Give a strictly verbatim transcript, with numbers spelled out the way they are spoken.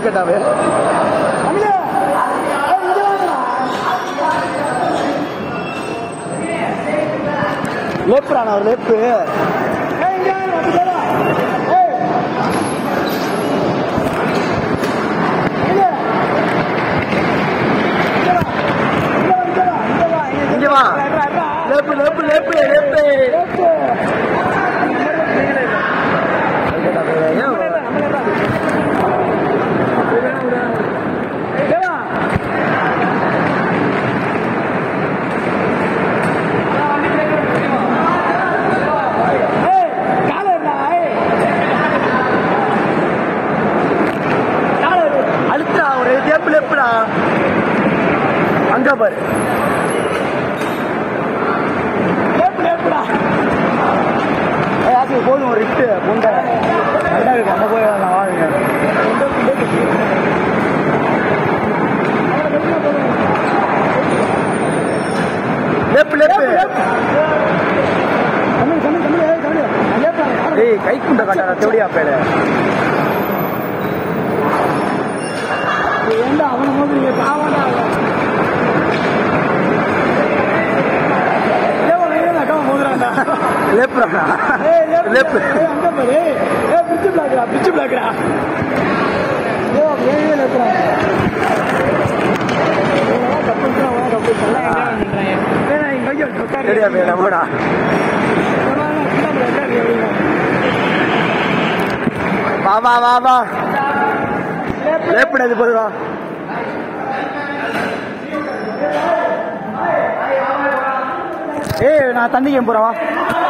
கேட்டாவே லேப்புறான ஒரு லேப்பு இங்க வா லேப்பு லேப்பு லேப்பு லேப்பு அழுத்தா ஒரு லேப்பு லேப்புடா அங்க பாரு போதும் ஒரு ரிட்டு முண்டை கரெக்டாக இருக்கு நம்ம போய் வரலாம் வாங்க லேப்பு லேப்பு ஏய் கை குண்டை காட்டாடா தேவடியா பேரு ஏண்டா அவனை போது நீங்க பாவாண்டா லேப்புறானா லேப்பு அங்க பாரு ஏ பிச்சு பிளாக்டா பிச்சு பிளாக்டா ஓ ஏய் லேப்புறா ஏனா கப்புறா வா கப்பு எல்லாம் என்ஜாய் பண்றாங்க ஏனா இங்க ஐயோ சரியா வேடா போடா வா வா வா வா லேப்புடா இது போடுவா ஏய் நான் தண்ணிக்கு போறேன் வா